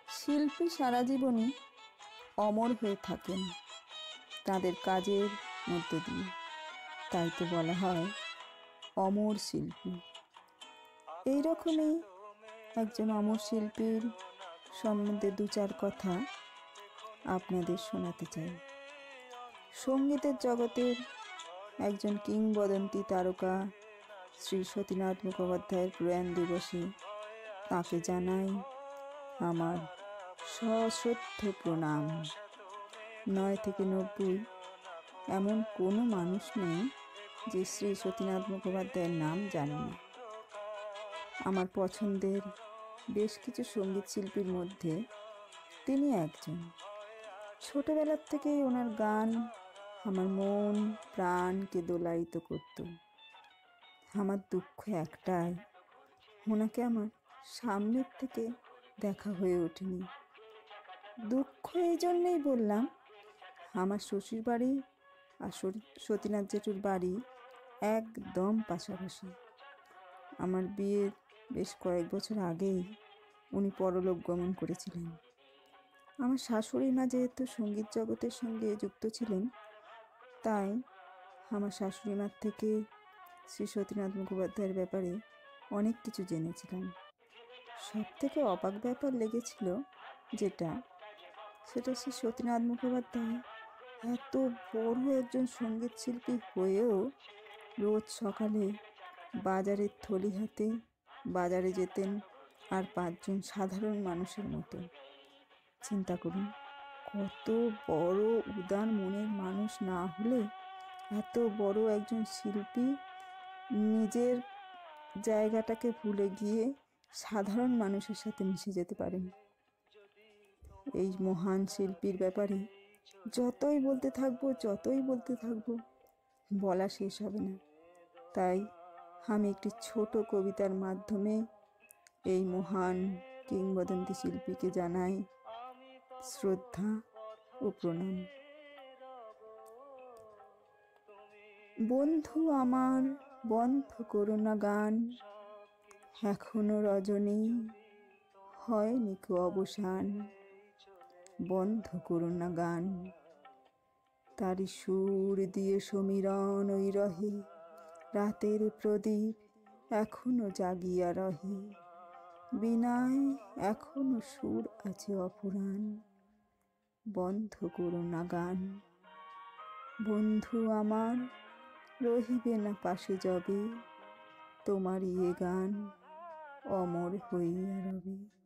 শিল্পী সারা জীবনই অমর হয়ে থাকেন তাদের কাজের মধ্য দিয়ে। তাই তো বলা হয় অমর শিল্পী। এই রকমই একজন অমর শিল্পীর সম্বন্ধে দু চার কথা আপনাদের শোনাতে চাই। সঙ্গীতের জগতের একজন কিংবদন্তি তারকা শ্রী সতীনাথ মুখোপাধ্যায়ের প্রয়াণ দিবসে তাকে জানাই আমার সশ্রদ্ধ প্রণাম। 9 থেকে 90 এমন কোনো মানুষ নেই যে শ্রী সতীনাথ মুখোপাধ্যায়ের নাম জানে না। আমার পছন্দের বেশ কিছু সঙ্গীত শিল্পীর মধ্যে তিনি একজন। ছোটবেলার থেকেই ওনার গান আমার মন প্রাণকে দোলায়িত করত। আমার দুঃখ একটাই, ওনাকে আমার সামনের থেকে দেখা হয়ে ওঠেনি। দুঃখ এই জন্যেই বললাম, আমার শ্বশুর বাড়ি আর সতীনাথ জেঠুর বাড়ি একদম পাশাপাশি। আমার বিয়ের বেশ কয়েক বছর আগেই উনি পরলোক গমন করেছিলেন। আমার শাশুড়ি মা যেহেতু সঙ্গীত জগতের সঙ্গে যুক্ত ছিলেন, তাই আমার শাশুড়ি মার থেকে শ্রী সতীনাথ মুখোপাধ্যায়ের ব্যাপারে অনেক কিছু জেনেছিলাম। সব থেকে অবাক ব্যাপার লেগেছিল সেটা শ্রী সতীনাথ মুখোপাধ্যায় এত বড় একজন সঙ্গীত শিল্পী হয়েও রোজ সকালে বাজারের থলি হাতে বাজারে যেতেন, আর 5 জন সাধারণ মানুষের মতো। চিন্তা করুন, কত বড় উদার মনের মানুষ না হলে এত বড় একজন শিল্পী নিজের জায়গাটাকে ভুলে গিয়ে সাধারণ মানুষের সাথে মিশে যেতে পারেন। এই মহান শিল্পীর ব্যাপারে যতই বলতে থাকবো বলা শেষ হবে না। তাই আমি একটি ছোট কবিতার মাধ্যমে এই মহান কিংবদন্তি শিল্পীকে জানাই শ্রদ্ধা ও প্রণাম। বন্ধু আমার বন্ধ করো না গান, এখনো রজনী হয়নি কো অবসান। বন্ধ করো না গান, তারি সুর দিয়ে সমীরণ ওই রহে, রাতের প্রদীপ এখনো জাগিয়া রহে। বীণায় এখনো সুর আছে অফুরান, বন্ধ করো না গান। বন্ধু আমার রহিবে না পাশে যবে, তোমারই এ গান অমর হইয়া রবে।